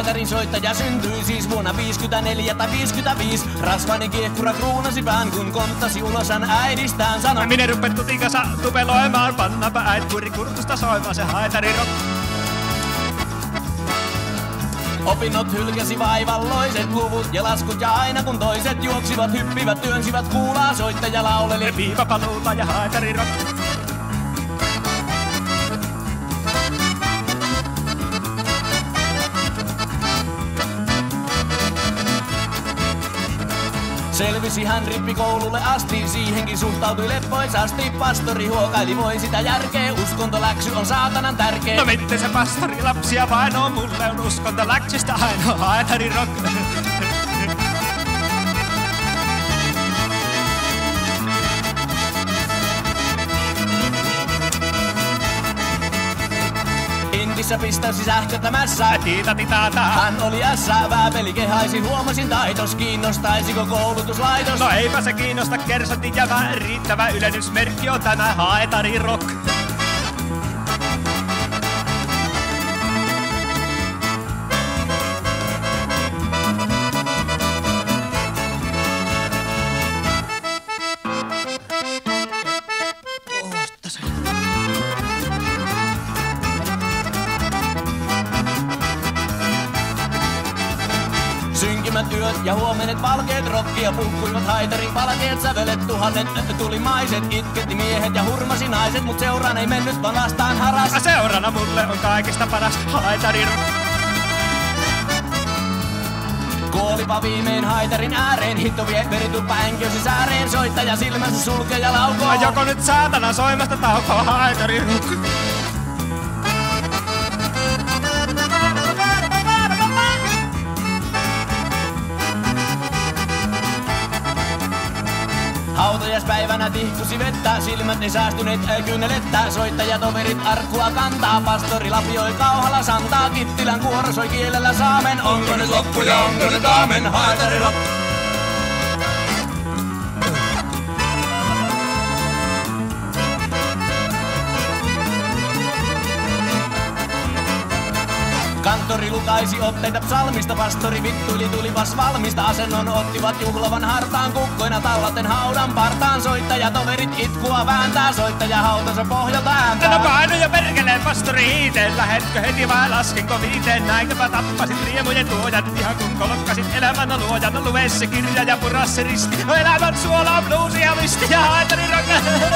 haetarin soittaja syntyi siis vuonna 54 tai 55. Rasvainen kiehkura kruunasi pään, kun konttasi ulos hän äidistään sanoi. Minä rupet tutikassa tupeloimaan, pannapa äit kurikurtusta soimaan se haetari rock. Opinnot hylkäsi vaivalloiset luvut ja laskut ja aina kun toiset juoksivat, hyppivät, työnsivät kuulaa, soittaja lauleli. Viivapaluuta ja haetari rock. Selvisi hän rippikoululle asti, siihenkin suhtautui leppoisasti. Pastori huokaili, voi sitä järkeä, uskontoläksy on saatanan tärkeä. No mitte se pastori lapsia vain on, mulle on uskontoläksystä ainoa haetari rock. Intissä pistäsi sähköttämässä. Tiitatitaata. Hän oli ässää, vääpeli kehaisi, huomasin taitos. Kiinnostaisiko koulutuslaitos? No eipä se kiinnosta, kersantin jävä. Riittävä ylennysmerkki on tämä haetari rock. Synkimät yöt ja huomenet valkeet rokkia puhkuivat haitarin palkeet, sävelet tuhannet tulimaiset, itketti miehet ja hurmasi naiset, mut seuraan ei mennyt vaan lastaan haras. Seurana mulle on kaikista paras haitari rock. Kuolipa viimein haitarin ääreen, hitto vie verituppa änkösi sääreen, soittaja silmänsä sulkee ja laukoo. Joko nyt saatana soimasta taukoa haitari rock. Hautajaispäivänä tihkusi vettä, silmät ei säästyneet kynnelettä. Soittajatoverit arkkua kantaa, pastori lapioi kauhalla santaa. Kittilän kuoro soi kielellä saamen, onko nyt loppu ja onko nyt aamen, haetari rock. Kanttori lukaisi otteita psalmista, pastori vittuili tulipas valmista. Asennon ottivat juhlavan hartaan, kukkoina tallaten haudan partaan. Soittajatoverit itkua vääntää, soittaja hautansa pohjalta ääntää. No painu ja perkeleen pastori hiiteen, lähetkö heti vai laskenko viiteen? Näinköpä tappasit riemujen tuojan, ihan kun kolokkasit elämän luojan. Lue se kirja ja pura se risti, no elämän suola on bluusi ja listi ja haetari rock.